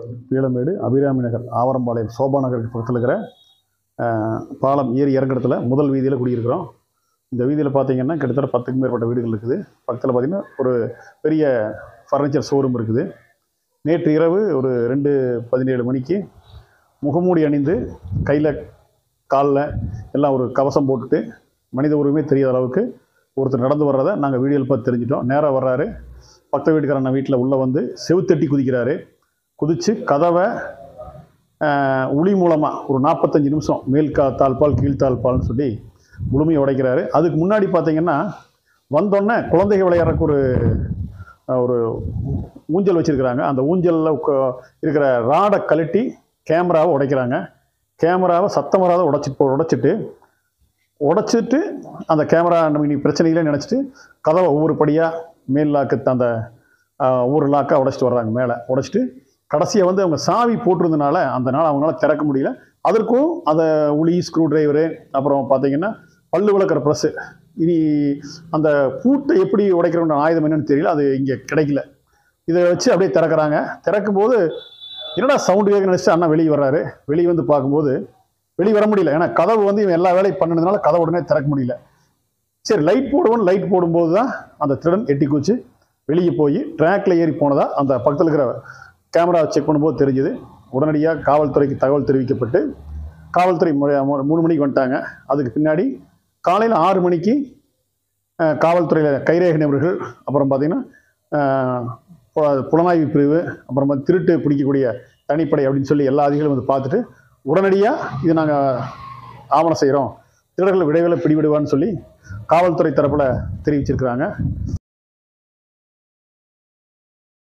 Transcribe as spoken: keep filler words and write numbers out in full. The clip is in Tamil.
பீளமேடு, அபிராமி நகர், ஆவரம்பாளையம், சோபா நகருக்கு பக்கத்தில் இருக்கிற பாலம் ஏறி இறங்குறதுல முதல் வீதியில் குடியிருக்கிறோம். இந்த வீதியில் பார்த்தீங்கன்னா கிட்டத்தட்ட பத்துக்கும் மேற்பட்ட வீடுகள் இருக்குது. பக்கத்தில் பார்த்திங்கன்னா ஒரு பெரிய ஃபர்னிச்சர் ஷோரூம் இருக்குது. நேற்று இரவு ஒரு ரெண்டு பதினேழு மணிக்கு முகமூடி அணிந்து கையில் காலில் எல்லாம் ஒரு கவசம் போட்டுட்டு மனித உருவமே தெரியாத அளவுக்கு ஒருத்தர் நடந்து வர்றதை நாங்கள் வீடியோவில் பார்த்து தெரிஞ்சிட்டோம். நேராக வர்றாரு. பக்கத்து வீட்டுக்காரண்ண வீட்டில் உள்ளே வந்து செவுத்தட்டி குதிக்கிறாரு. குதித்து கதவை உளி மூலமாக ஒரு நாற்பத்தஞ்சு நிமிஷம் மேல் கா தாழ்பால் கீழ் தாழ்பால்னு சொல்லி முழுமையை உடைக்கிறாரு. அதுக்கு முன்னாடி பார்த்தீங்கன்னா வந்தோடனே குழந்தைகள் விளையாடுறக்கு ஒரு ஒரு ஊஞ்சல் வச்சுருக்கிறாங்க. அந்த ஊஞ்சலில் இருக்கிற ராடை கழட்டி கேமராவை உடைக்கிறாங்க. கேமராவை சத்தம் வராத உடைச்சிட்டு உடைச்சிட்டு உடைச்சிட்டு அந்த கேமரா நம்ம இன்னைக்கு பிரச்சனைகளே நினச்சிட்டு கதவை ஒவ்வொரு படியாக மேல் லாக்கு அந்த ஒவ்வொரு லாக்காக உடைச்சிட்டு வர்றாங்க. மேலே உடைச்சிட்டு கடைசியாக வந்து அவங்க சாவி போட்டிருந்தனால அந்த நாள் அவங்களால திறக்க முடியல. அதற்கும் அந்த உளி, ஸ்க்ரூ டிரைவரு, அப்புறம் பார்த்தீங்கன்னா பல்லு விளக்குற ப்ரெஸ்ஸு, இனி அந்த பூட்டை எப்படி உடைக்கிறோன்ற ஆயுதம் என்னன்னு தெரியல, அது இங்கே கிடைக்கல. இதை வச்சு அப்படியே திறக்கிறாங்க. திறக்கும்போது என்னடா சவுண்டு கேட்க நினச்சிட்டு அண்ணா வெளியே வர்றாரு. வெளியே வந்து பார்க்கும்போது வெளியே வர முடியல. ஏன்னா கதவு வந்து இவன் எல்லா வேலையும் பண்ணினதுனால கதவு உடனே திறக்க முடியல. சரி லைட் போடுவோன்னு லைட் போடும்போது தான் அந்த திருடன் எட்டி குச்சி வெளியே போய் ட்ராக்கில் ஏறி போனதா அந்த பக்கத்தில் இருக்கிற கேமரா செக் பண்ணும்போது தெரிஞ்சுது. உடனடியாக காவல்துறைக்கு தகவல் தெரிவிக்கப்பட்டு காவல்துறை மூணு மணிக்கு வந்துட்டாங்க. அதுக்கு பின்னாடி காலையில் ஆறு மணிக்கு காவல்துறையில் கைரேகை நிபுணர்கள், அப்புறம் பார்த்திங்கன்னா புலனாய்வு பிரிவு, அப்புறம் திருட்டு பிடிக்கக்கூடிய தனிப்படை அப்படின்னு சொல்லி எல்லா அதிகாரிகளும் வந்து பார்த்துட்டு உடனடியாக இது நாங்கள் ஆவணம் செய்கிறோம், திருடர்கள் விரைவில் பிடிவிடுவான்னு சொல்லி காவல்துறை தரப்பில் தெரிவிச்சிருக்கிறாங்க.